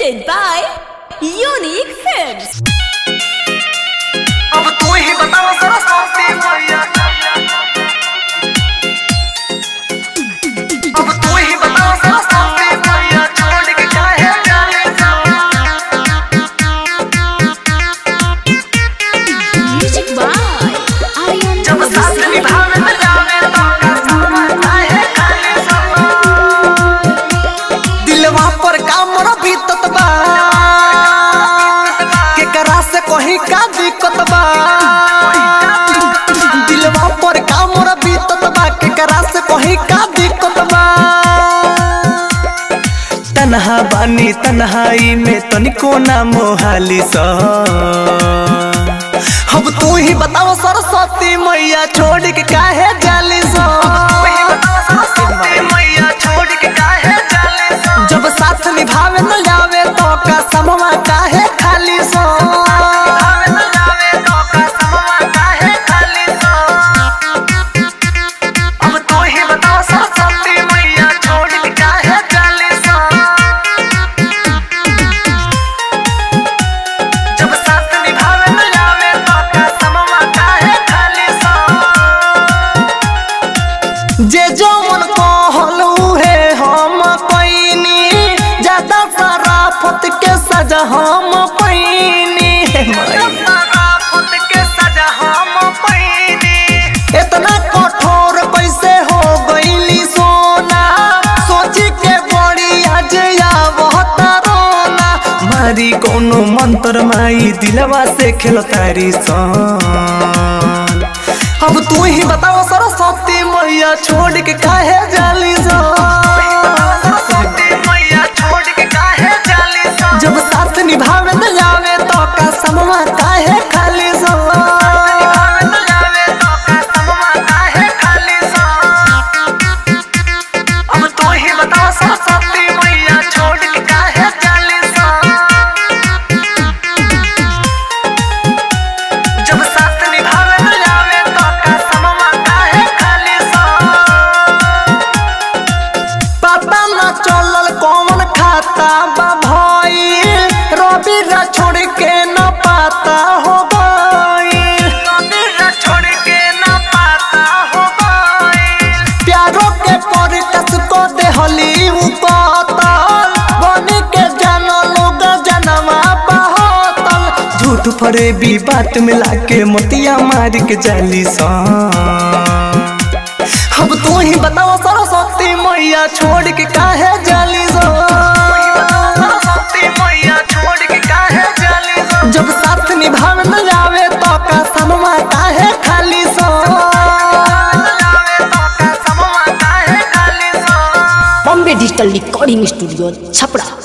presented by Unique Films. अब तू ही बताओ सरस्वती मैया, अब तू ही बताओ सरस्वती मैया, छोड़ के काहे जाने Music by Aryan. जब साथ निभावे में जावे तो का काहे खाली समा दिलवा पर कामर बीतत बा केकरा से कहीं का दिक्कत बा दिलवा पर कामर बीतत बा केकरा से कहीं का दिक्कत बा तन्हा बानी तन्हाई में तनिको ना मोहाली सा अब तू ही बताओ सरस्वती मैया छोड़ के काहे जाली सा सरस्वती मैया छोड़ के काहे जाली सा जब साथ निभावे न जावे तो का समवा काहे खाली सा अब तू ही बताओ सरस्वती मैया छोड़ के काहे जाली सा जब साथ निभावे न जावे तो का समवा काहे खाली सा जे जो मन कहलू है हम पैनी ज्यादा शराफत के सजा हम पैनी शराफत के सजा हम पैनी इतना कठोर कैसे हो गईली सोना सोची के बड़ी आज आवत रोना मारी कोनो मंत्र माई दिलवा से खेल तारी सन अब तू ही बताओ सरस्वती मैया छोड़ के काहे जाली सा सरस्वती मैया छोड़ के काहे जाली सा जब साथ निभावे न जावे तो का समवा काहे खाली सा निभावे न जावे तो का समवा काहे खाली सा अब तू ही बताओ सरस्वती मैया छोड़ के काहे जाली सा जब साथ निभावे न जावे तो का समवा काहे खाली सा पता न चलल कौन खाता बा भाई रवि रा छोड़ के न पाता हो गई रवि रा छोड़ के न पाता हो गई प्यारों के परिकस को देहली उपातल बन के जानो लोग जनवा बहतल झूठ फरे भी बात मिला के मोतिया मार के जाली सा अब तू ही बताओ सरस्वती मैया छोड़ के काहे जाली सा सरस्वती मैया छोड़ के काहे जाली सा जब साथ निभावे न जावे तो का समवा काहे खाली सा Bombay Digital Recording Studio, Chapra.